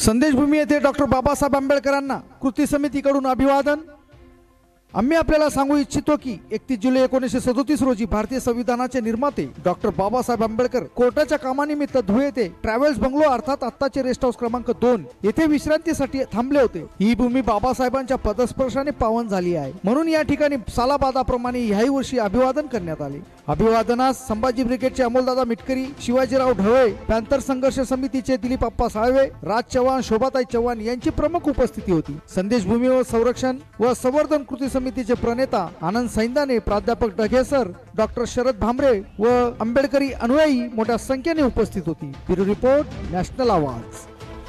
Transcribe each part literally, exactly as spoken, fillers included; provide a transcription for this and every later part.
संदेशभूमी येथे डॉक्टर बाबासाहेब आंबेडकरांना कृती समितीकडून अभिवादन। आम्ही आपल्याला सांगू इच्छितो की एकतीस जुलै एकोणीसशे सदोतीस रोजी भारतीय संविधानाचे निर्माते डॉक्टर बाबासाहेब आंबेडकर कोर्टाच्या कामानिमित्त धुळे येथे ट्रॅव्हल्स बंगलो अर्थात आत्ताचे रेस्ट हाऊस क्रमांक दोन येथे विश्रांतीसाठी थांबले होते। ही भूमी बाबासाहेबांच्या पदस्पर्शाने पावन झाली आहे, म्हणून या ठिकाणी सालाबादाप्रमाणे ह्याही वर्षी अभिवादन करण्यात आले। अभिवादनास संभाजी ब्रिगेडचे अमोलदादा मिटकरी, शिवाजीराव ढवळे, पॅंथर संघर्ष समितीचे दिलीप अप्पा साळवे, राज चव्हाण, शोभाताई चव्हाण यांची प्रमुख उपस्थिती होती। संदेशभूमी व संरक्षण व संवर्धन कृती समितीचे प्रणेता आनंद सैंदाने, प्राध्यापक ढगेसर, डॉक्टर शरद भामरे व आंबेडकरी अनुयायी मोठ्या संख्येने उपस्थित होती। Bureau report, national Awaz.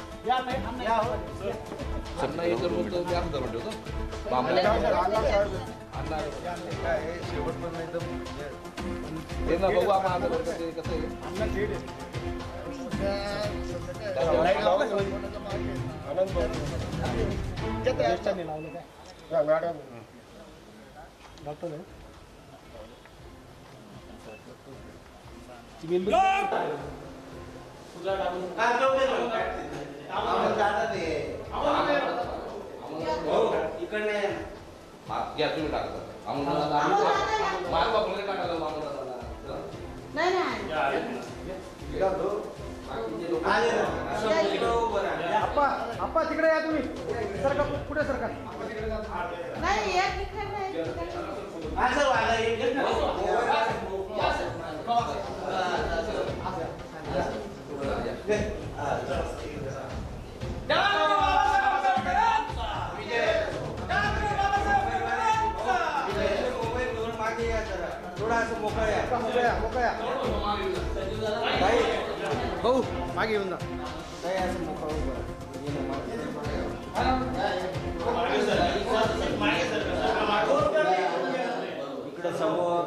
Doctor है अप्पा तिकडे या तुम्ही, सरका पुढे सरका। नाही एक इकडे नाही असं वाला एक थोड़ा सा मोकळ्या मोकळ्या मोकळ्या भाऊ मागे येऊन जा। काय असं मोकळं इकडे समोर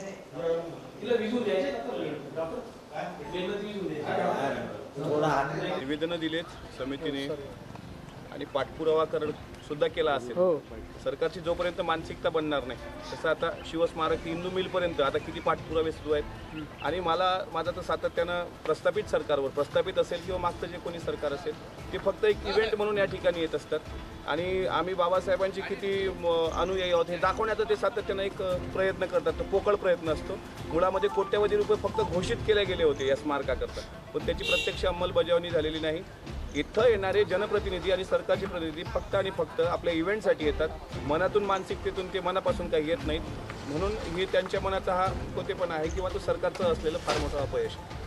निवेदन दिलेत समितीने आणि पाठपुरावा कर सुद्धा केला असेल। सरकारची जोपर्यंत मानसिकता बनणार नाही तसं आता शिवस्मारक ते इंदू मिलपर्यंत आता किती पाठपुरावे सुरू आहेत। आणि मला माझं तर सातत्यानं प्रस्थापित सरकारवर, प्रस्थापित असेल किंवा मागचं जे कोणी सरकार असेल ते फक्त एक इव्हेंट म्हणून या ठिकाणी येत असतात आणि आम्ही बाबासाहेबांची किती अनुयायी आहोत हे दाखवण्याचा ते सातत्यानं एक प्रयत्न करतात। तो पोकळ प्रयत्न असतो। मुळामध्ये कोट्यवधी रुपये फक्त घोषित केले गेले होते या स्मारकाकरता, पण त्याची प्रत्यक्ष अंमलबजावणी झालेली नाही। इथं येणारे जनप्रतिनिधी आणि सरकारचे प्रतिनिधी फक्त आणि फक्त आपल्या इव्हेंटसाठी येतात, मनातून मानसिकतेतून ते मनापासून काही येत नाहीत, म्हणून ही त्यांच्या मनाचा हा खोटेपणा आहे किंवा तो सरकारचं असलेलं फार मोठं अपयश।